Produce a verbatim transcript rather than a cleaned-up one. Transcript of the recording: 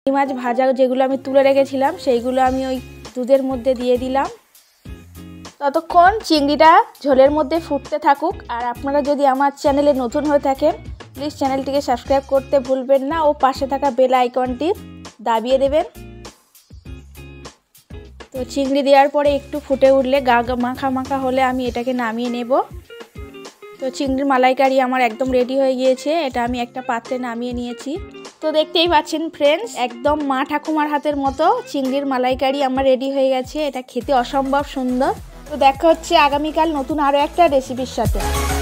মাছ ভাজা যেগুলো আমি তুলে রেখেছিলাম সেইগুলো আমি ওই দুধের মধ্যে দিয়ে দিলাম। ততক্ষণ চিংড়িটা ঝোলের মধ্যে ফুটতে থাকুক। আর আপনারা যদি আমার চ্যানেলে নতুন হয়ে থাকেন প্লিজ চ্যানেলটিকে সাবস্ক্রাইব করতে ভুলবেন না ও পাশে থাকা বেল আইকনটি দাবিয়ে দেবেন। তো চিংড়ি দেওয়ার পরে একটু ফুটে উঠলে গা মাখা মাখা হলে আমি এটাকে নামিয়ে নেব। তো চিংড়ির মালাইকারি আমার একদম রেডি হয়ে গিয়েছে, এটা আমি একটা পাত্রে নামিয়ে নিয়েছি। তো দেখতেই পাচ্ছেন ফ্রেন্ডস, একদম মা ঠাকুমার হাতের মতো চিংড়ির মালাইকারি আমার রেডি হয়ে গেছে। এটা খেতে অসম্ভব সুন্দর। তো দেখা হচ্ছে আগামীকাল নতুন আরও একটা রেসিপির সাথে।